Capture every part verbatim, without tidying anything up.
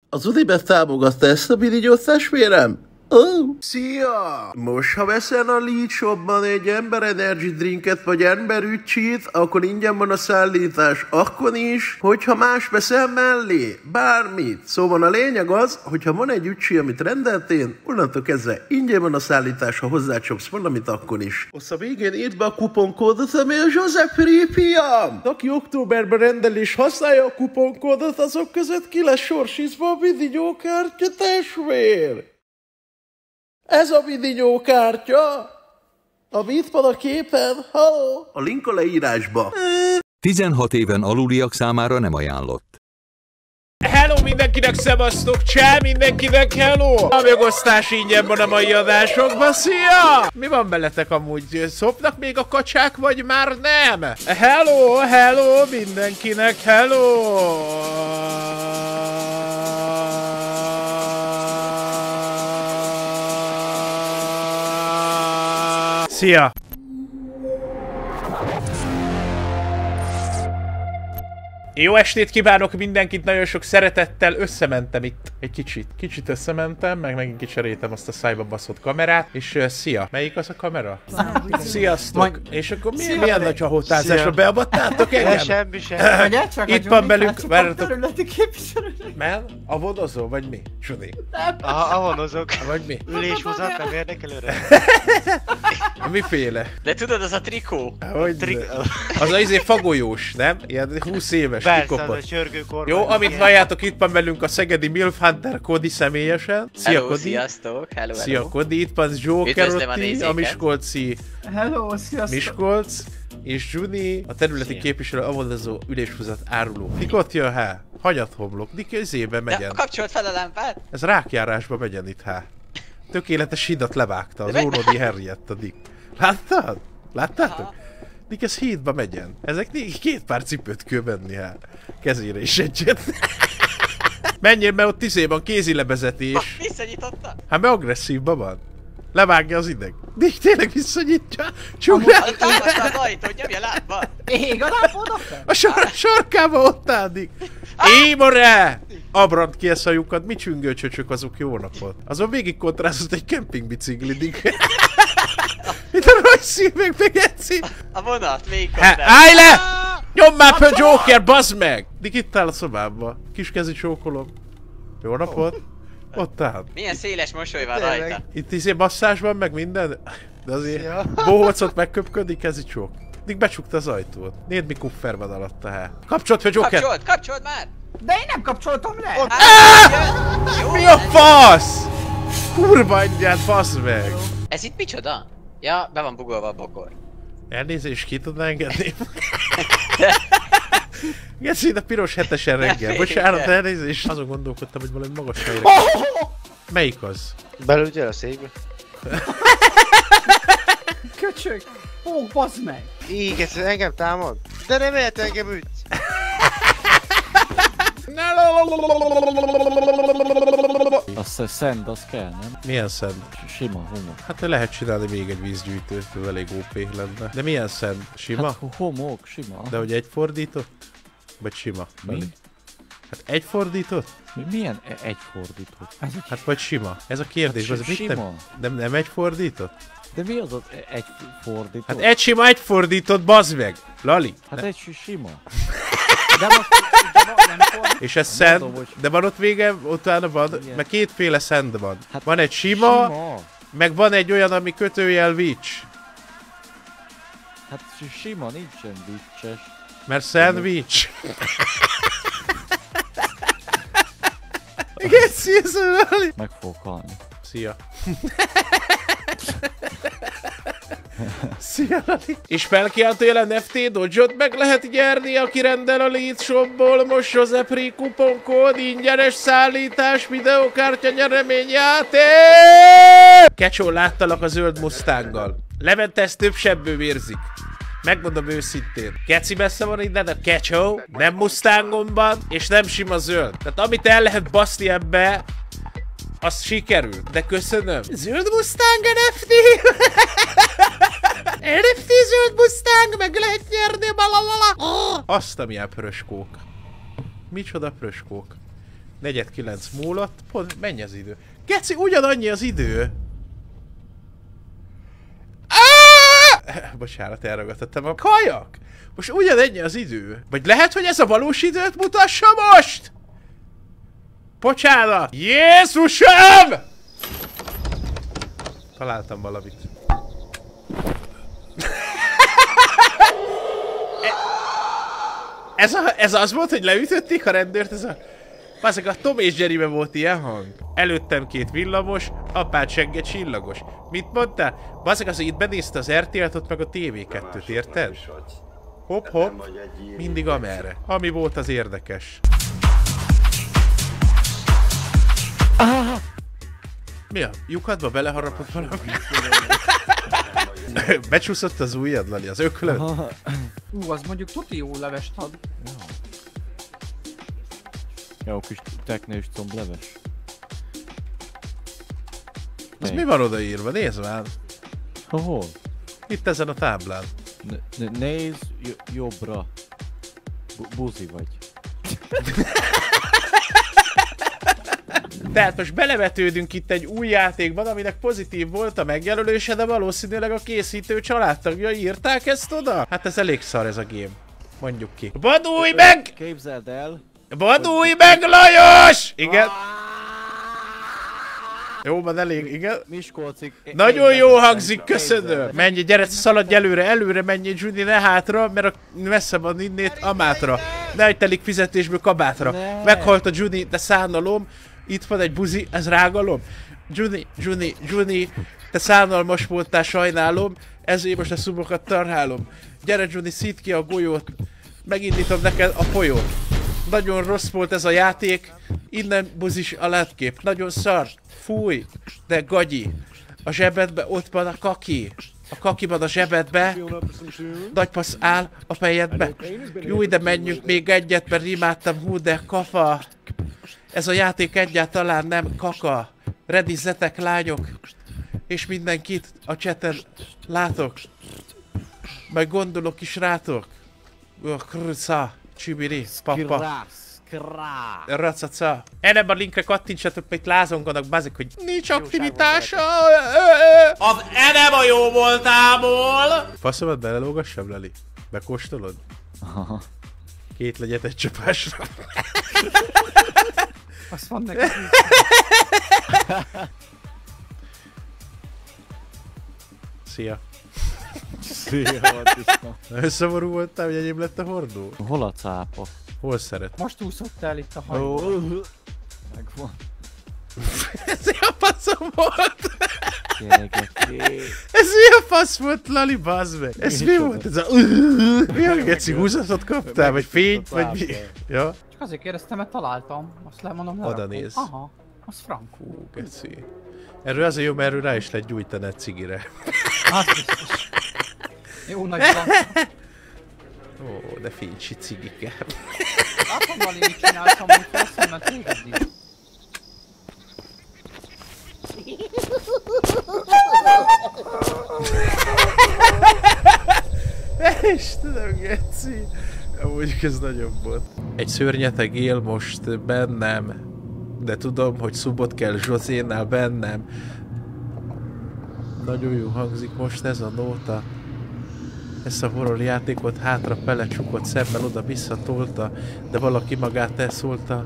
Az Unibet támogatta ezt a minigyót, testvérem? Oh. Szia! Most, ha veszel a Lead Shopban egy ember energy drinket vagy ember ücsit, akkor ingyen van a szállítás akkor is, hogyha más veszel mellé, bármit. Szóval a lényeg az, hogyha van egy ücsi, amit rendeltél, onnantól kezdve ingyen van a szállítás, ha hozzácsapsz valamit, akkor is. Azt a végén írd be a kuponkódot, ami a Joseph Ripiam! Aki októberben rendel és használja a kuponkódot, azok között ki lesz sorsízva a minigyókártya, testvér! Ez a minigyókártya, ami itt van a képen, halló? A link a leírásba. tizenhat éven aluliak számára nem ajánlott. Hello mindenkinek, szevasztok, csá mindenkinek, hello! A megosztás ingyen van a mai adásokban, szia! Mi van veletek amúgy? Szopnak még a kacsák, vagy már nem? Hello, hello mindenkinek, hello! Szia! Jó estét kívánok mindenkit, nagyon sok szeretettel, összementem itt egy kicsit. Kicsit összementem, meg megint kicseréltem azt a szájba baszott kamerát, és uh, szia. Melyik az a kamera? Sziasztok! Majd... És akkor mi, milyen nagy hahotázásra beavattátok engem? Semmi sem. Itt van belünk, várjatok. Területi képviselőnek. Mel? A vonozó, vagy mi? Sudi? Aha, a vonozók. Vagy mi? Üléshúzat nem érdekel őre. Miféle? De tudod, az a trikó. Hogy Tri... az az izé fagolyós, nem? Ilyen húsz éves, kikopott. Persze, csörgő kormány. Jó, amit halljátok, itt van velünk a szegedi Milf Hunter Cody személyesen. Szia, hello, Cody. Sziasztok, hello, hello. Szia, Cody. Itt van Joker Otti, a, a miskolci Hello, sziasztok. Miskolc, és Juni, a területi Szia. képviselő, avondazó üléshúzat áruló. Dik ott jön, há. Hagyat homlok. Dik közébe megyen. De kapcsolt fel a lámpát? Ez rákjárásba megyen itt, há. Tökéletes hidat levágta, az De Ónodi Henrietta, Dik. Láttad? Láttátok? Aha. Dik, ez hídba megyen. Ezek két pár cipőt kell venni, hát. Kezére is egyet. Menjél, mert ott izében kézilebezetés. Visszanyitotta? Hát mert agresszívban van. Levágja az ideg. Dik, tényleg visszanyitja. Csuk rá. Támaszta az ajtót, nyomja lábba. Ég a lábod oda? A sor sarkába ott áll, Dik. Émorá! Abrant ki a szajukat, mi csüngőcsöcsök azok, jó napot. Azon végig kontrázott egy kempingbicikli, Dik. Itt a Royce meg megetszi. A vonat, még Hát, állj le! Nyom már fel, Joker, bazd meg! Dik, itt áll a szobámba. Kiskezi csókolom. Jó napot. Ott áll. Milyen széles mosoly van rajta. Itt izé masszázs van, meg minden. De azért bohócot megköpködik, ez itt csók. Dik, becsukta az ajtót. Nézd, mi kuffer van alatta, hát. Kapcsolt fel, Joker! Kapcsolt, kapcsolt már! De én nem kapcsoltam le! Jó, Mi a fasz? Kurva anyját, fasz meg! Ez itt micsoda? Ja, be van bugolva a bokor. Elnézést, ki tudná engedni? Geci, a piros hetesen reggel. Bocsánat, elnézést. Azon gondolkodtam, hogy valami magas helyre. Melyik az? Belülgyél a székbe. Köcsög! Ó, bazd meg! Így, ez engem támad? De nem ért engem ütsz! Azt a szend, az kell, nem? Milyen szend? Sima, homok. Hát lehet csinálni még egy vízgyűjtőt, ez elég ó pé lenne. De milyen szend? Sima? Hát homok, sima. De hogy egy fordított? Vagy sima? Mi? Hát egy fordított? Mi? Milyen e- egy fordított? Ez egy... Hát vagy sima? Ez a kérdés, Hát az si- mit nem, sima. nem, nem egy fordított? De mi az az e- egy fordított? Hát egy sima, egy fordított, bazd meg! Lali! Hát Ne- egy si- sima. De most... De van, nem fordított. És ez Mondom, szend, hogy- de van ott vége, utána van, Igen. meg kétféle szend van. Hát Van egy sima, Sima. meg van egy olyan, ami kötőjel vics. Hát si- sima, nincsen vicces. Mert szendvics. Geci, ez a Lali. Meg fog halni. Szia. Szia, Lali. És felkiáltójel en ef té Dodge-ot meg lehet nyerni, aki rendel a Lead Shopból. Most Joseph Ri kuponkód, ingyenes szállítás, videókártya, nyereményjáték! Kecsó, láttalak a zöld Mustanggal. Levente, ezt több sebből vérzik. Megmondom őszintén. Keci messze van innen, a Kecsó, nem Mustangomban, és nem sima zöld. Tehát amit el lehet baszni ebbe, az sikerült. De köszönöm. Zöld Mustang en ef té! en ef té zöld Mustang, meg lehet nyerni, balalala! Oh! Azt, ami a pröskók. Micsoda pröskók. negyed kilenc múlott, pont mennyi az idő? Geci, ugyanannyi az idő! Ah! Bocsánat, elragadtattam a kajak! Most ugyanennyi az idő. Vagy lehet, hogy ez a valós időt mutassa most? Bocsánat! Jézusom! Találtam valamit. Ez, a, ez az volt, hogy leütötték a rendőrt, ez a... Baszak, a Tom és Jerryben volt ilyen hang. Előttem két villamos, apád segge csillagos. Mit mondtál? Baszak, az, hogy itt benézte az er té el-t, ott meg a té vé kettőt, érted? Hopp, hopp, mindig amerre. Ami volt, az érdekes. Mi a? Lyukadba beleharapott valami? Becsúszott az ujjad, Lali, az öklöd? Ú, az mondjuk tuti jó levest ad. Jó kis teknős combleves. Az mi van odaírva? Nézd már! Hol? Itt ezen a táblán. Ne nézd jobbra. B buzi vagy. Tehát most belevetődünk itt egy új játékban, aminek pozitív volt a megjelölése, de valószínűleg a készítő családtagjai írták ezt oda? Hát ez elég szar ez a game. Mondjuk ki. Badulj meg! Képzeld el! Badulj meg, Lajos! Igen. Jó, van elég, igen. Miskolcig. Nagyon jó hangzik, köszönöm. Menj, gyere, szaladj előre, előre menj, Judy, ne hátra, mert a messze van innét Amátra. Ne hagyj telik fizetésből kabátra. Ne. Meghalt a Judy, de szánalom. Itt van egy buzi, ez rágalom. Judy, Judy, Judy, te szánalmas voltál, sajnálom. Ezért most a szumokat tarhálom. Gyere, Judy, szíd ki a golyót. Megindítom neked a folyót. Nagyon rossz volt ez a játék. Innen buzis a látkép. Nagyon szar. Fúj, de gagyi. A zsebedbe ott van a kaki. A kakiban a zsebedbe. Nagy passz áll a fejedbe. Jó, de menjünk még egyet, mert imádtam, hú, de kafa. Ez a játék egyáltalán nem kaka. Redizzetek, lányok. És mindenkit a cseten látok. Majd gondolok is rátok. Krca, csibiri, papa. Racaca. Erre a linkre kattintsatok, mert itt lázonganak, bazik, hogy nincs aktivitása. Az enema jó voltából. Faszomat belelógassam, Lali? Bekóstolod? Aha. Két legyet egy csapásra. Azt van neked. Szia. Szia, Batista. Összeború voltál, hogy enyém lett a hordó? Hol a cápa? Hol szeret? Most úszott el itt a hajó. Oh. Megvan. Ez ilyen faszom volt! Gyerekek. Ez ilyen fasz volt, Lali, bazd meg! Ez mi volt? Ez a... Milyen geci húzatot kaptál? Vagy fényt? Vagy mi? Ja? Csak azért kérdeztem, mert találtam. Azt lemondom, oda néz. Aha, az frankó. Hú, geci. Erről azért jó, mert erről rá is lehet gyújtani egy cigire. Az biztos. Jó nagy van. Ó, de fincsi cigike. Látom, Vali, mit csináltam, hogy felszem, mert téged is. Istenem, geci. Amúgy ez nagyobb volt. Egy szörnyeteg él most bennem, de tudom, hogy szubot kell Zsozénál bennem. Nagyon jó hangzik most ez a nóta. Ezt a horror játékot hátra belecsukott, szemmel oda visszatolta, de valaki magát elszólta.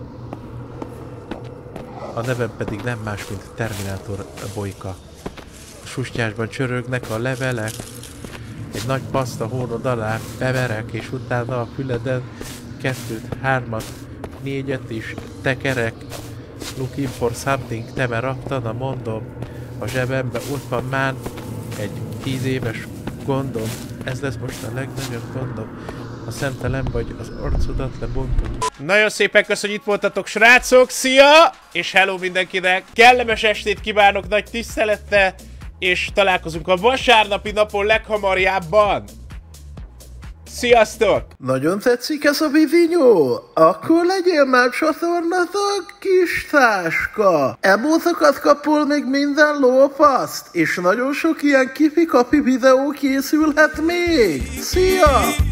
A nevem pedig nem más, mint Terminátor Bolyka. A sustyásban csörögnek a levelek, egy nagy paszta hónod alá beverek, és utána a füleden kettőt, hármat, négyet is tekerek. Looking for something, te már raktana, mondom. A zsebembe ott van már egy tíz éves gondom. Ez lesz most a legnagyobb gondom. Ha szemtelen vagy, az arcodat lebontom. Nagyon szépen köszönjük, itt voltatok, srácok! Szia! És hello mindenkinek! Kellemes estét kívánok nagy tisztelettel, és találkozunk a vasárnapi napon leghamarjábban! Sziasztok! Nagyon tetszik ez a vivinyó? Akkor legyél már csatornatag, kis táska! Emótokat kapol még minden lófaszt, és nagyon sok ilyen kifi-kapi videó készülhet még! Szia!